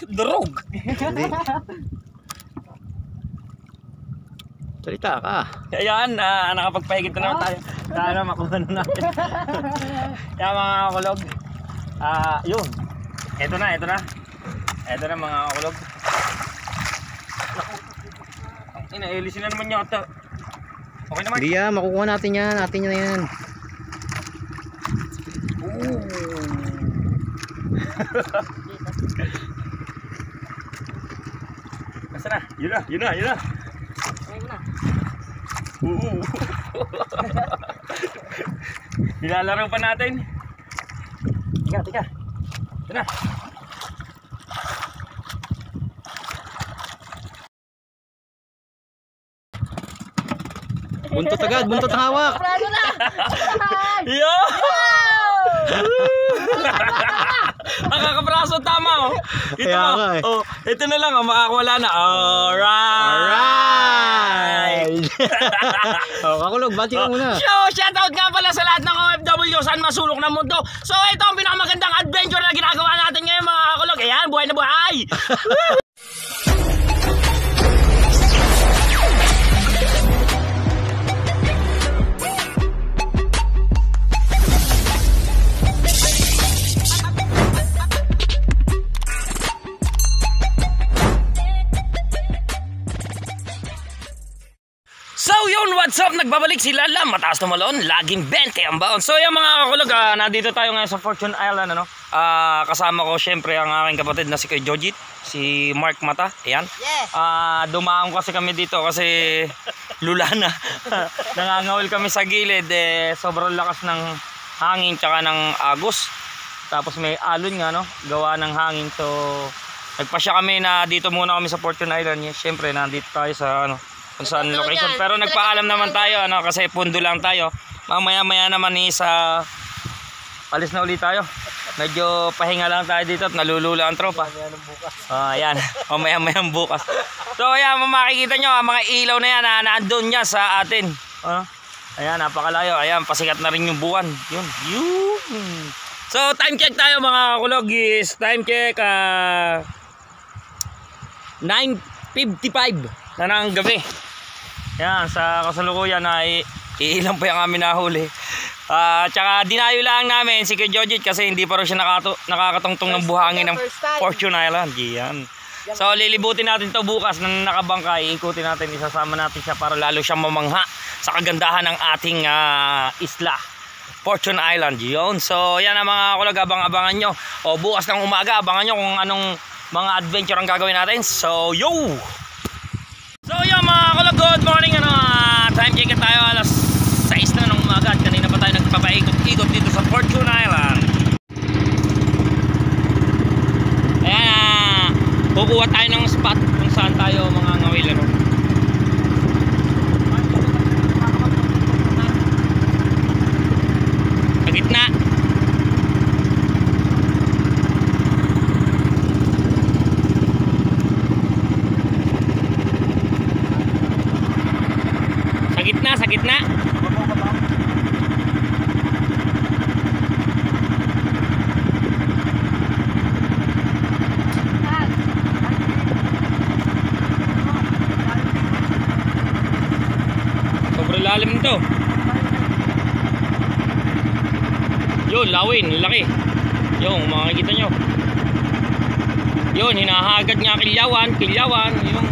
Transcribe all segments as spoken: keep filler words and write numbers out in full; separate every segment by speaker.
Speaker 1: Durog.
Speaker 2: Hindi. Salita ka.
Speaker 1: Ayan, uh, nakapagpahigit na naman tayo. Sana makuha na natin. Kaya mga kakulog. Ah, uh, yun. Ito na, ito na. Ito na mga kakulog. Inailisin na naman yata. Okay naman.
Speaker 2: Hindi yan, makukuha natin yan. Natin yan yan.
Speaker 1: Basta na, yun na, yun na, yun na. Oo. Nilalaro pa natin. Tika, tika. Ito na.
Speaker 2: Buntot agad, buntot ang hawak.
Speaker 3: Prado na!
Speaker 1: Yo! Nakakabraso, tama oh. Ito
Speaker 2: Kaya
Speaker 1: mo.
Speaker 2: nga eh.
Speaker 1: Oh, ito na lang oh, makakawala na. Alright!
Speaker 2: Alright! Oh, kakulog, bati ka muna.
Speaker 1: So, shoutout nga pala sa lahat ng O F W saan masulok ng mundo. So, ito ang pinakamagandang adventure na ginagawa natin ngayon mga kakulog. Ayan, buhay na buhay! So yun, what's up? Nagbabalik si Lala, mataas na malon, laging twenty ang baon. So yung mga kakulog, uh, nandito tayo ngayon sa Fortune Island, ano? Uh, kasama ko syempre ang aking kapatid na si Kuya Jojit, si Mark Mata, ayan.
Speaker 3: Yes.
Speaker 1: Uh, dumaan kasi kami dito kasi lula na. Nangangawil kami sa gilid, eh, sobrang lakas ng hangin tsaka ng agos. Tapos may alon nga, no? Gawa ng hangin. So nagpasya kami na dito muna kami sa Fortune Island. Syempre nandito tayo sa ano, kung saan location, pero nagpaalam naman tayo ano, kasi pundo lang tayo. Mamaya maya naman is uh, alis na ulit tayo. Medyo pahinga lang tayo dito at nalulula ang tropa. Ah, ayan, mamaya maya bukas. So ayan, makikita nyo mga ilaw na yan na naandun niya sa atin. Uh, ayan, napakalayo. Ayan, pasikat na rin yung buwan. Yun, yun. So time check tayo mga kulog, is time check uh, nine fifty-five na ng gabi. Yan, sa kasalukuyan na iilang pa yung kami nahuli. Uh, tsaka dinayo lang namin si Kuya Jojit kasi hindi pa rin siya nakato, nakakatungtong ng buhangin ng Fortune Island. Yan. So lilibutin natin to bukas ng nakabangka. Iikutin natin, isasama natin siya para lalo siyang mamangha sa kagandahan ng ating uh, isla, Fortune Island. Yun. So yan ang mga kulag, abang-abangan nyo. O bukas ng umaga, abangan nyo kung anong mga adventure ang gagawin natin. So yo! So yun mga kulag, good morning, ano, uh, time check tayo, alas sais na ng umaga at kanina pa tayo nagpapaikot-ikot dito sa Fortune Island. Ayan, uh, kukuha tayo ng spot kung saan tayo mga ngawil, ano. Sa gitna. Sa gitna, sa gitna. Sobrang lalim nito. Yun, lawin, laki. Yung makikita nyo. Yun, hinahagad nga kilyawan, kilyawan. Yung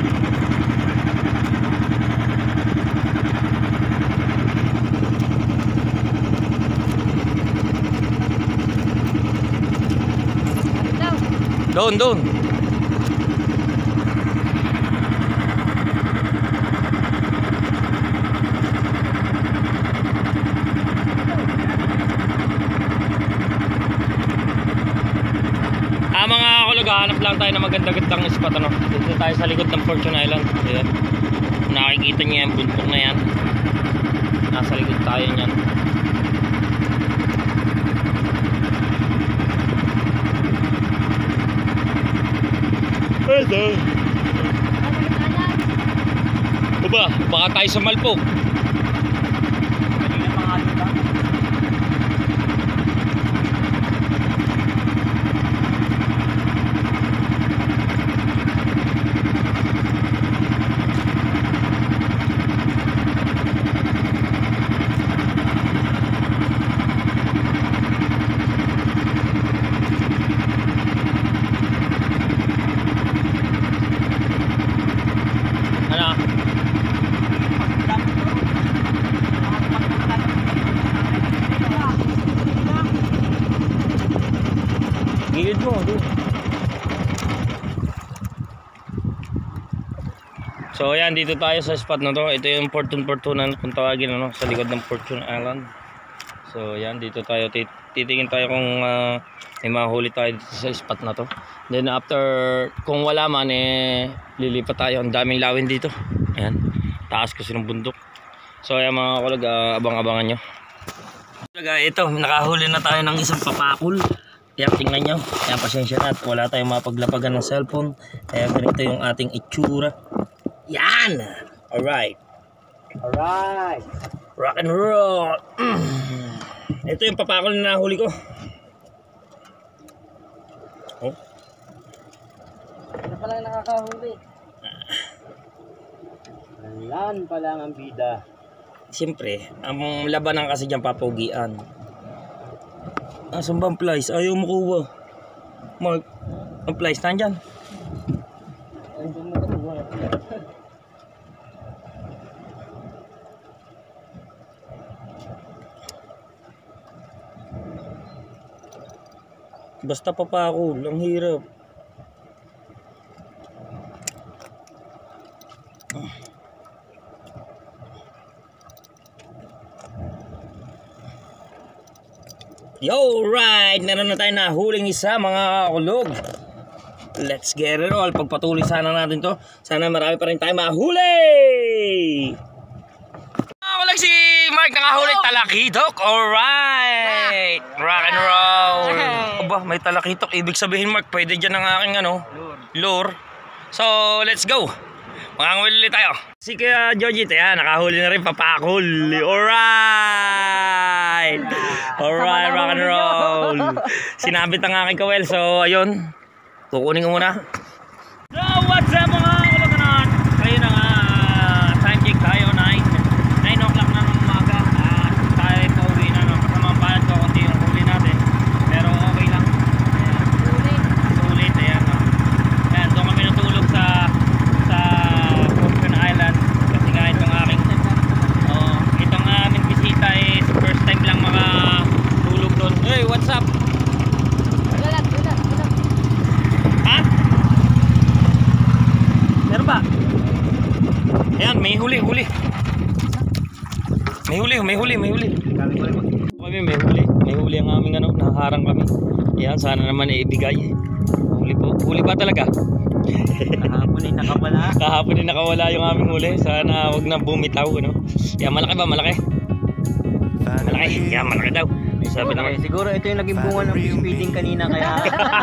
Speaker 1: doon, doon. Ah, mga kulog, hanap lang tayo na maganda-gandang spot, ano. Dito tayo sa likod ng Fortune Island. Ayan. Nakikita niyo yung bundok na yan. Nasa likod tayo niyan. Hello. Aba, baka tayo sa Malpog. So ayan, dito tayo sa spot na to. Ito yung Fortune Fortunan kung tawagin, ano, sa likod ng Fortune Island. So ayan, dito tayo titingin tayo kung uh, may mahuli tayo dito sa spot na to. Then after, kung wala man eh, lilipat tayo. Ang daming lawin dito. Ayan, taas kasi ng bundok. So ayan mga kakulog, uh, abang-abangan nyo. Ito, nakahuli na tayo ng isang papakul. Kaya tingnan nyo, kaya pasensya na at wala tayong mapaglapagan ng cellphone. Kaya ganito yung ating itsura. Yan! Alright. Alright. Rock and roll. Mm. Ito yung papakol na nahuli ko. Oh.
Speaker 2: Ano pa lang nakakahuli? Ayan pa lang ang bida.
Speaker 1: Siyempre, ang labanan kasi dyan papugian. Asan ba ang flies? Ayaw mo kuha. Mark, ang flies nandyan. Basta papakul, ang hirap. Yo, right! Meron na tayo na huling isa mga kakulog. Let's get it all. Pagpatuloy sana natin to. Sana marami pa rin tayo mahuli! Ako lang si Mark nakahuli talakitok. Alright! Rock and roll! Aba, may talakitok. Ibig sabihin Mark, pwede dyan ang aking ano, lure. So, let's go! Makanguli tayo. Si Kuya Jojit, yan, nakahuli na rin papakul. Alright! Alright, rock and roll. Sinabit ang aking kawel. So, ayun. Kukunin ko muna. So, what's up mga kaloganan? Kayo na nga, uh, time check tayo, nine o'clock na ng umaga. At uh, tayo pauwi na, no? Kasama ang palad ko, kunti yung huli natin. Pero okay lang. Ayan. Sulit. Sulit, ayan. No? Ayan, doon kami natulog sa sa Fortune Island. Kasi nga itong aking oh, itong aming bisita is first time lang makatulog doon. Hey, what's up?
Speaker 2: Galat, galat, galat.
Speaker 1: Ha? Meron ba? Ayan, may huli, huli. May huli, may huli, may huli. Kami may huli. May huli ang aming ano, nakaharang kami. Ayan, sana naman ibigay. Huli po. Huli pa talaga.
Speaker 2: Kahapon ay nakawala.
Speaker 1: Kahapon din nakawala yung aming huli. Sana wag na bumitaw, ano. Yan, malaki ba? Malaki? Malaki. Yan, malaki daw. Sabi naman.
Speaker 2: Okay, siguro ito yung naging bunga ng speeding kanina kaya.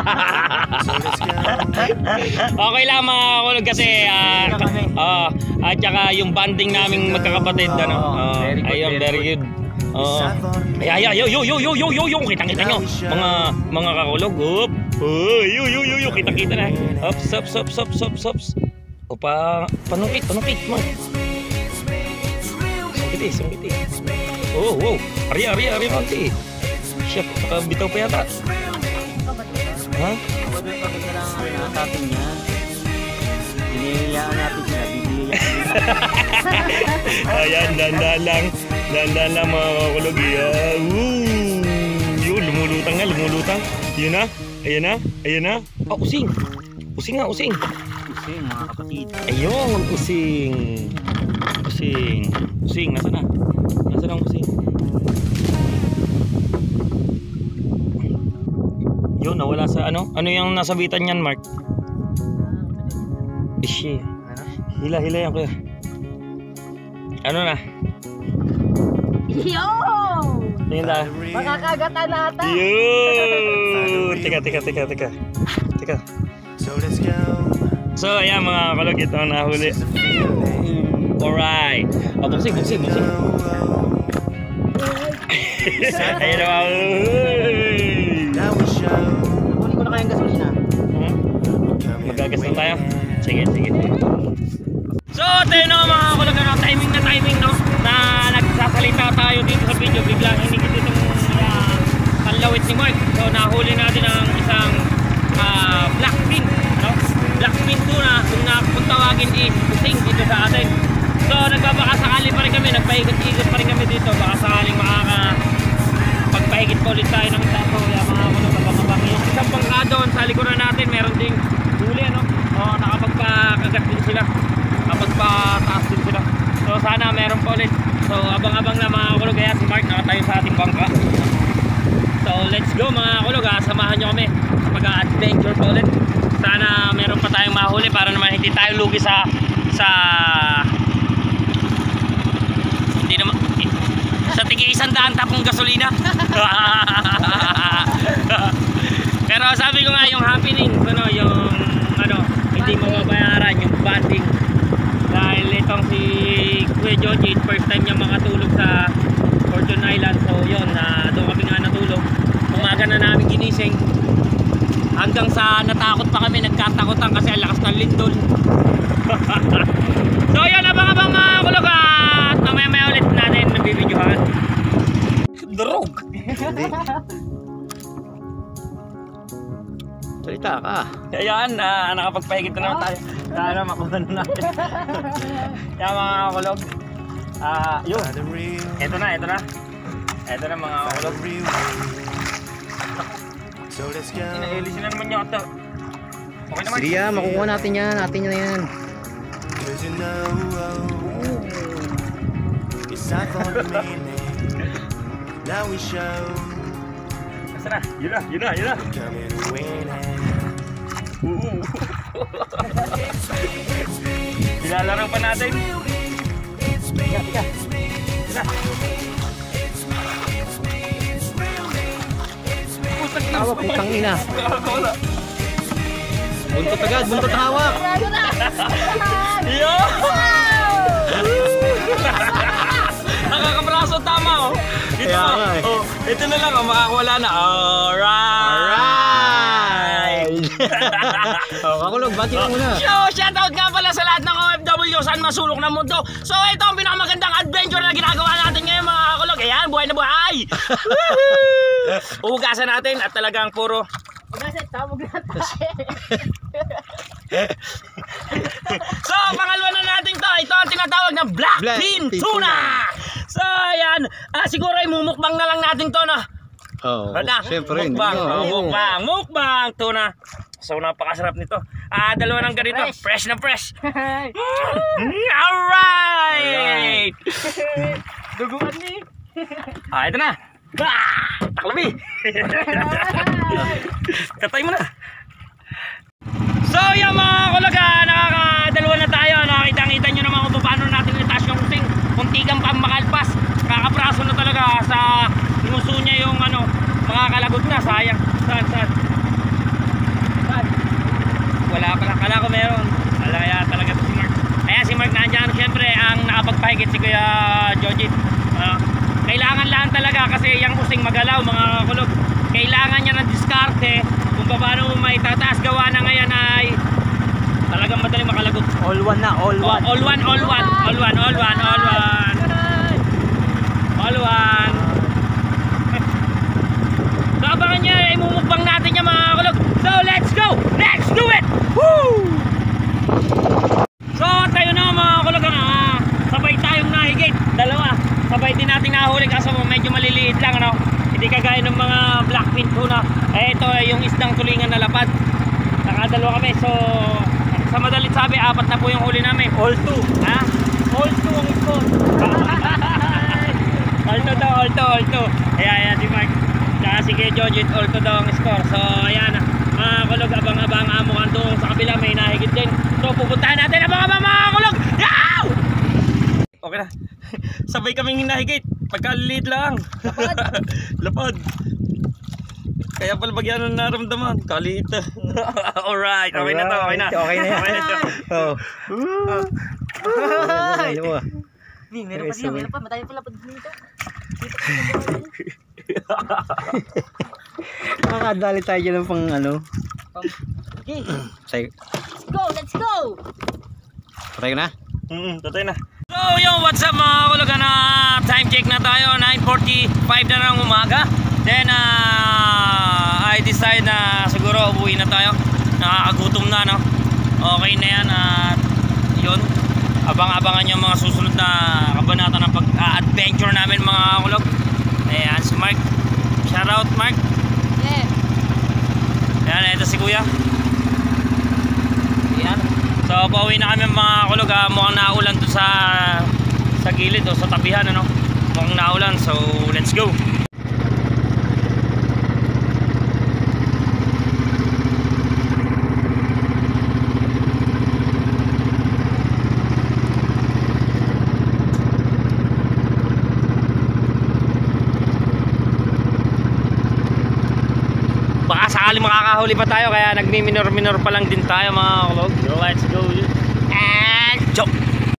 Speaker 1: Okay lang mga kakulog kasi uh, uh, at saka yung banding naming magkakapatid, ano. Uh,
Speaker 2: very good,
Speaker 1: ayun,
Speaker 2: very
Speaker 1: very good. Oh. Ay ay ay yo yo yo yo yo yo yo kitang-kita nyo mga mga kakulog. Up. Oh, yo yo yo yo kita-kita na. Up, up, up, up, up, up. O pa panungkit, panungkit mo. Sungkiti, sungkiti. Oh, wow. Ari ari ari konti. Siya, bitaw pa yata. Ha?
Speaker 2: Huwag may pagkakalangan na natin niya. Hinihiyaan natin sila, bibigyan.
Speaker 1: Ayan, dandan lang. Dandan lang mga kakulog. Yeah. Woo! Yun, lumulutang na, lumulutang. Yun na, ayan na, ayan na. Ah, using. Using nga, using.
Speaker 2: Using, mga kapatid.
Speaker 1: Ayun, using. Using. Using, nasa na? Nasa na ang using? Yun, nawala sa ano? Ano yung nasabitan niyan, Mark? Ishi. Hila, hila yan kuya. Ano na?
Speaker 3: Yo!
Speaker 1: Tingin na.
Speaker 3: Makakagatan nata.
Speaker 1: Yun! Teka, teka, teka, teka. Teka. So, ayan mga kalog, ito ang nahuli. Alright. O, buksing, buksing, buksing. Ayan na.
Speaker 2: Kunin ko na kayang gasolina.
Speaker 1: Hmm? Magagas na tayo. Sige, sige. So, tayo na mga kalog, ano, timing na timing, no? Na nagsasalita tayo dito sa video. Biglang hindi ko dito uh, panlawit ni Mark. So, nahuli natin ang isang uh, black fin, no? Black fin tuna, kung na kung tawagin is using dito sa atin. So, nagbabakasakali pa rin kami, nagpahigot-higot pa rin kami dito. Baka sakaling makaka pagpahigit pa ulit tayo ng isa. So, yan mga kulong kapamabang. Yung isang bangka doon sa likuran natin, meron ding huli, ano? O, nakapagpakagat din sila. Kapagpa tayo lugi sa sa hindi naman sa tigi isang daan tapong gasolina. Pero sabi ko nga yung happening, ano, yung ano, hindi mababayaran yung bonding. Dahil itong si Kuya Joji, first time niya makatulog sa Fortune Island. So yun, na doon kami nga natulog. Umaga na namin ginising. Hanggang sa natakot pa kami, nagkatakotan kasi ang lakas ng lindol. So yun, abang-abang mga kulog at mamaya-maya ulit natin nabibidyohan. Drog!
Speaker 2: Hindi. Salita ka.
Speaker 1: Ayan, uh, nakapagpahigit na naman tayo. Sana makuha na natin. Yan mga kulog. Ah, uh, yun. Ito na, ito na. Ito na mga kulog. Inailisin na naman niya ito. Okay naman.
Speaker 2: Sige yan, makukuha natin yan. Natin yan yan.
Speaker 1: Basta na, yun na, yun na, yun na. Nilalaro pa natin. Tiga, tiga. Tiga.
Speaker 2: Tawa, putang ina. Buntot agad, buntot hawak.
Speaker 3: Ano na?
Speaker 1: Yo! Nakakabraso, tama oh. Ito,
Speaker 2: Kaya nga eh.
Speaker 1: oh, ito na lang oh, makakawala na. Alright!
Speaker 2: Oh, kakulog, bati ka muna.
Speaker 1: Yo, shoutout nga pala sa lahat ng O F W saan masulok ng mundo. So ito ang pinakamagandang adventure na ginagawa natin ngayon mga kakulog. Ayan, buhay na buhay! Uhugasan natin at talagang puro
Speaker 3: Kasi tawag na tayo.
Speaker 1: So, pangalawa na natin to. Ito ang tinatawag na black,
Speaker 2: Black
Speaker 1: bean
Speaker 2: bean
Speaker 1: tuna.
Speaker 2: tuna.
Speaker 1: So, ayan. Ah, siguro ay mumukbang na lang natin to na.
Speaker 2: Oh,
Speaker 1: Wala.
Speaker 2: siyempre.
Speaker 1: Mukbang.
Speaker 2: hindi.
Speaker 1: Oh,
Speaker 2: Oo.
Speaker 1: mukbang. Mukbang tuna. So, napakasarap nito. Ah, dalawa ng ganito.
Speaker 3: Fresh.
Speaker 1: Fresh na fresh. Mm, alright. Duguan ni. Ah, ito na. Ah, taklabi. Katay mo na. So yung mga kulaga, nakakadalawa na tayo. Nakakita-kita nyo naman kung paano natin itaas yung kusing. Kuntigang pang makalpas. Kakapraso na talaga sa inuso niya yung ano, makakalagot na. Sayang. Saan, saan? Saan? Wala pala. Kala ko meron. Wala kaya talaga si Mark. Kaya si Mark nandyan. Siyempre ang nakapagpahigit si Kuya Joji. Uh, kailangan lang talaga kasi yung kusing magalaw mga kulog. Kailangan niya ng diskarte kung paano may tataas. Gawa na ngayon ay talagang madaling makalagot.
Speaker 2: All one na, all
Speaker 1: Oh,
Speaker 2: one.
Speaker 1: all one, all one, all one, all one, all one. All one. So abangan niya, imumukbang natin niya mga kulog. So let's go! Let's do it! Woo! So tayo na mga kulog na. Sabay tayong nahigit. Dalawa. Sabay din natin nahuli kaso medyo maliliit lang ano. Hindi kagaya ng mga blackfin tuna. Eh ito yung isdang tulingan na lapad. Nakadalawa kami. So sa madalit sabi, apat na po yung huli namin. All two. Ha? All two ang score. All two daw, all two, all two. Ayan, ayan si Mark. Tsaka si Kuya Joji, all two daw ang score. So ayan, mga kulog, abang-abang amo kan doon sa kabila may nahigit din. So pupuntahan natin abang-abang mga kulog. Yow! Okay na. Sabay kaming hinahigit. Pagkaliliit lang.
Speaker 3: Lapad.
Speaker 1: Lapad. Kaya pala bagyan ng naramdaman. Kaliit na. Alright. Okay na to. Okay na.
Speaker 2: Okay na yan.
Speaker 1: Okay na to.
Speaker 2: Oh. Ay, ano ba?
Speaker 3: Ni, meron pa
Speaker 2: Okay,
Speaker 3: din,
Speaker 2: so-
Speaker 3: meron pa. Matayo pa lapad dito.
Speaker 2: Makakadali tayo dyan ng pang ano.
Speaker 3: Okay,
Speaker 2: Say,
Speaker 3: let's go, let's go!
Speaker 2: patay ka na?
Speaker 1: Mm, tatay na. So yo, what's up mga kulaga na time check na tayo. nine forty-five na ng umaga. Then uh, I decide na siguro uwi na tayo. Nakakagutom na no. Okay na yan at yun. Abang-abangan yung mga susunod na kabanata ng pag-adventure namin mga kulog. Ayan si Mark. Shout out Mark.
Speaker 3: Yeah.
Speaker 1: Ayan, ito si Kuya. Ayan. So pauwi na kami mga kulog ha. Mukhang naulan to sa sa gilid o sa tabihan ano. Mukhang naulan. So let's go. sakali makakahuli pa tayo, kaya nagmi-minor-minor pa lang din tayo mga kakulog. Let's go. And chop!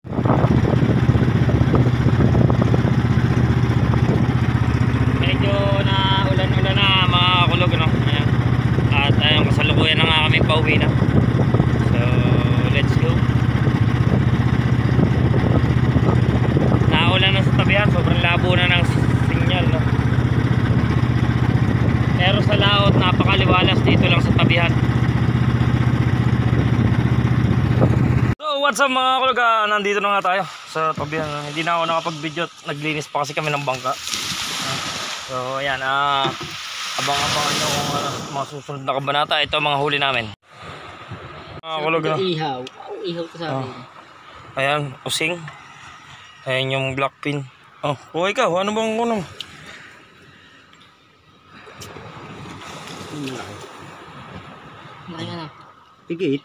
Speaker 1: Medyo na ulan-ulan na mga kakulog, no? Ayan. At ayun, kasalukuyan na nga kami pauwi na. So, let's go. Naulan na sa tabihan, sobrang labo na ng sinyal, no? Pero sa laot, napakaliwalas dito lang sa tabihan. So, what's up mga kakulog? Ah, nandito na nga tayo sa tabihan. Hindi na ako nakapag-video at naglinis pa kasi kami ng bangka. So, ayan, ah, abang-abangan nyo kung ano, mga susunod na kabanata. Ito ang mga huli namin. Mga kulog, no?
Speaker 3: Ihaw. Ang ihaw ko sa akin.
Speaker 1: Ayan, using. Ayan yung black pin. Oh, oh ikaw, ano bang kuno?
Speaker 3: Malaki nga na.
Speaker 2: Pigit.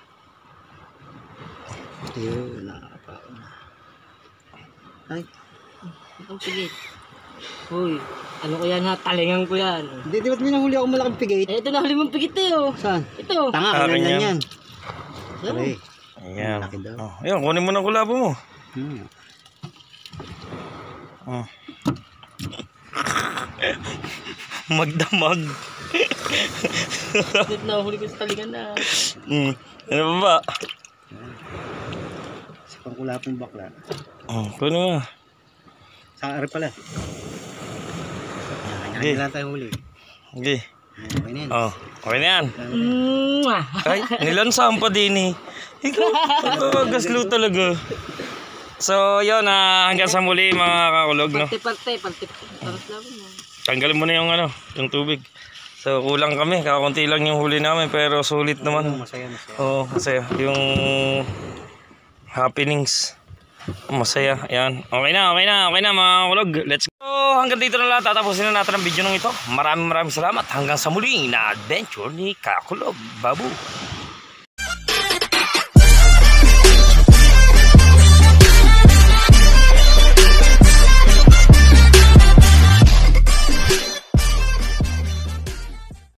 Speaker 2: Ayun, nakapa. Ay,
Speaker 3: Ang pigit. Uy, ano ko yan ha? Talingan ko yan.
Speaker 2: hindi, di ba't may nahuli ako malaking pigit?
Speaker 3: Eh, ito na huli mong pigit eh oh.
Speaker 2: Saan?
Speaker 3: Ito.
Speaker 2: Tanga,
Speaker 1: Ah,
Speaker 2: kailan
Speaker 1: ganyan.
Speaker 2: lang yan.
Speaker 3: Yan.
Speaker 2: Okay.
Speaker 1: Ayan.
Speaker 2: Malaki daw.
Speaker 1: Oh, ayan, kunin mo ng kulabo mo.
Speaker 2: Hmm.
Speaker 1: Oh. Magdamag.
Speaker 3: Ito na huli ko sa talingan na.
Speaker 1: Hmm. Ano ba ba?
Speaker 2: Sa pangkulapong bakla.
Speaker 1: Oh, kunin mo.
Speaker 2: Sa ari pala.
Speaker 1: Okay.
Speaker 2: Yan, lang tayo huli.
Speaker 1: Okay.
Speaker 2: Okay na yan.
Speaker 1: Oh, okay na yan.
Speaker 3: Mwah!
Speaker 1: Ay, nilansahan pa din eh. Ikaw, gaslo talaga. So, yun, ah, hanggang sa muli mga kakulog, no?
Speaker 3: Parte-parte, parte-parte. Taras lang mo.
Speaker 1: Tanggalin mo na yung ano, yung tubig. So, kulang kami, kakunti lang yung huli namin, pero sulit naman.
Speaker 2: Masaya, masaya.
Speaker 1: Oo, masaya. Yung happenings. Masaya, ayan. Okay na, okay na, okay na mga kakulog. Let's go. Hanggang dito na lang, tatapusin na natin ang video ng ito. Maraming maraming salamat. Hanggang sa muli na adventure ni Kakulog Babu.